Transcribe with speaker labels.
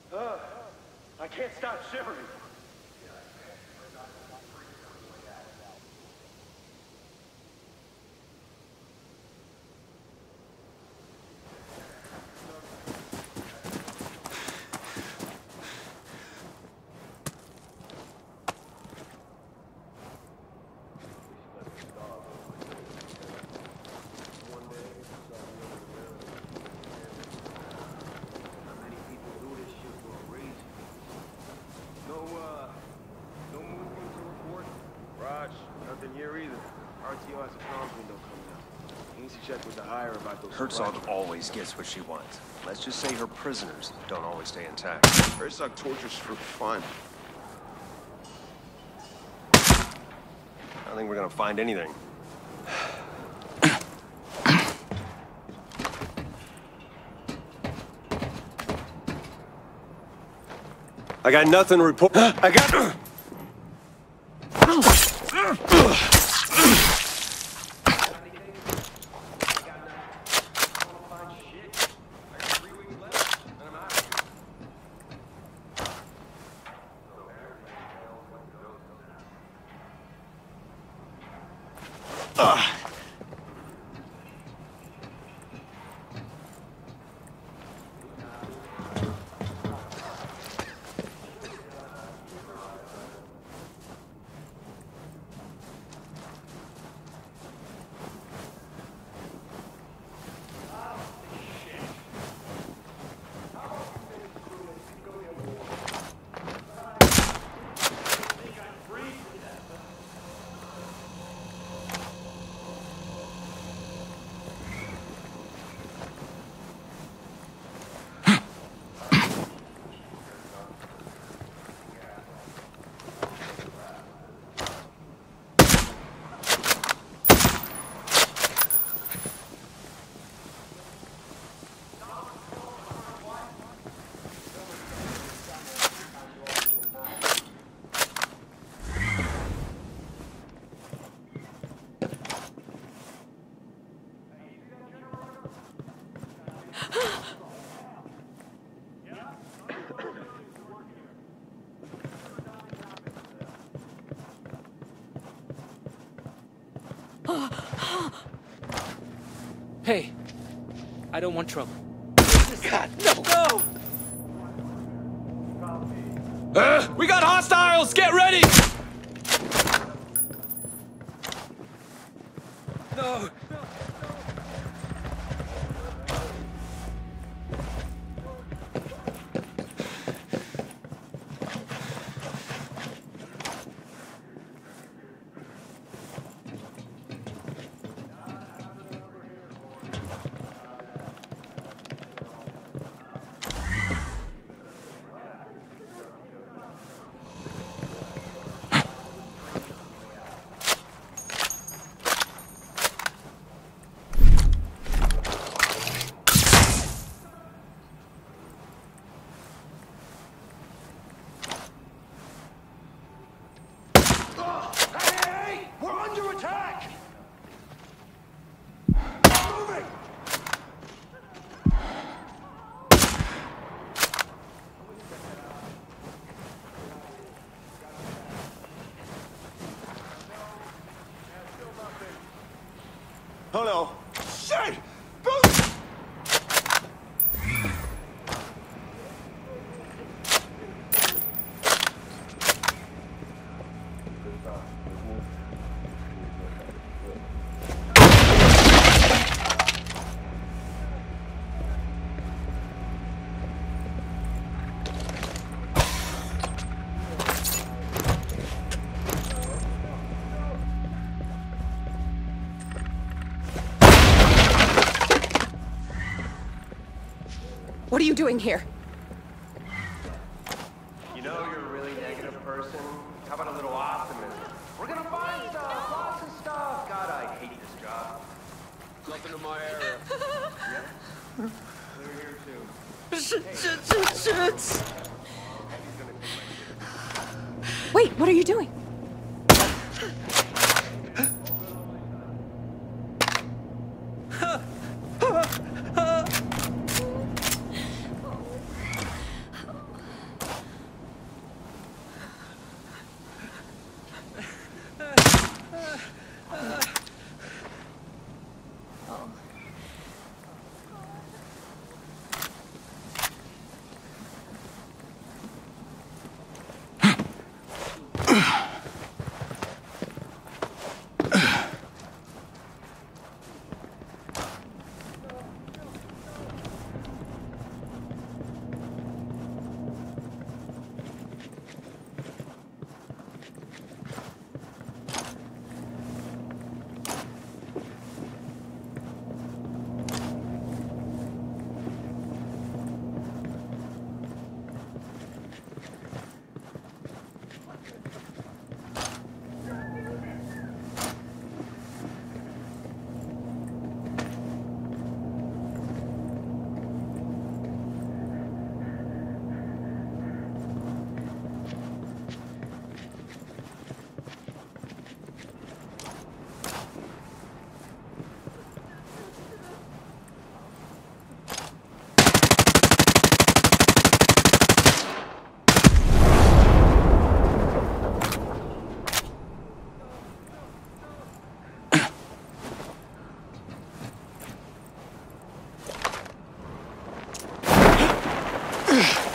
Speaker 1: I can't stop shivering.
Speaker 2: Herzog always gets what she wants. Let's just say her prisoners don't always stay intact.
Speaker 3: Herzog tortures for fun.
Speaker 2: I don't think we're gonna find anything. I got nothing to report. I got...
Speaker 4: Hey, I don't want trouble.
Speaker 2: God, no!
Speaker 4: No! We got hostiles! Get ready! No!
Speaker 3: Oh no. Shit!
Speaker 5: What are you doing here?
Speaker 2: You know you're a really negative person. How about a little optimism? We're gonna find stuff, lots of stuff. God, I hate this job.
Speaker 4: Nothing in my area.
Speaker 2: Yep. They're here too.
Speaker 5: Shit! Wait, what are you doing?
Speaker 3: Ugh.